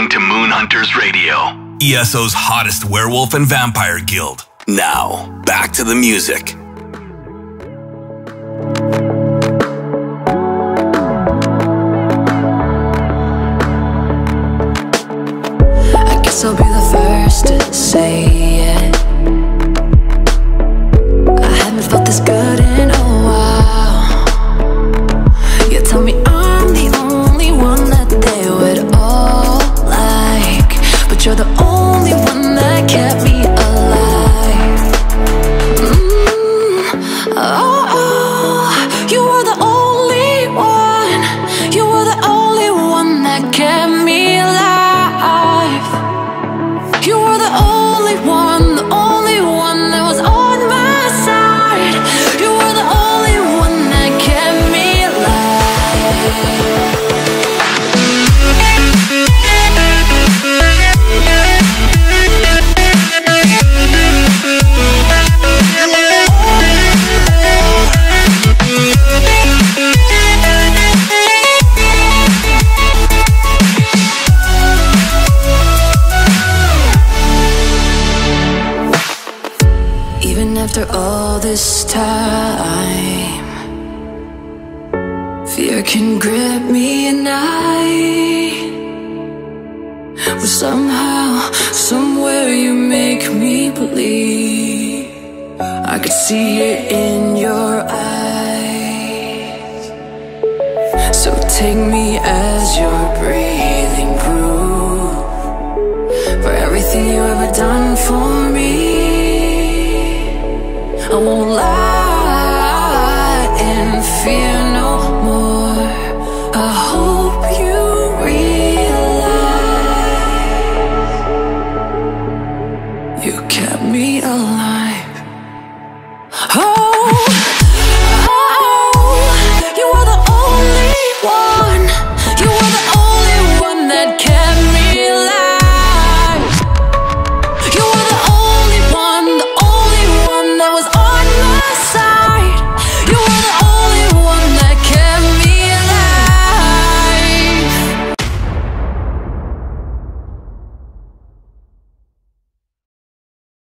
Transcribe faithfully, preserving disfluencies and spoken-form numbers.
listening to Moon Hunters Radio, E S O's hottest werewolf and vampire guild. Now, back to the music. I guess I'll be the first to say it. I haven't felt this good in a while. You tell me I'm the only one that they would all like, but you're the only one that kept me alive. Mm, oh, oh, you were the only one. You were the only one that kept me alive. You were the only one, the only one that was on my side. You were the only one that kept me alive. Even after all this time, fear can grip me at night. But somehow, somewhere you make me believe. I could see it in your eyes. So take me as your breathing proof for everything you ever done for me. I won't lie and fear no more. I hope you realize you kept me alive.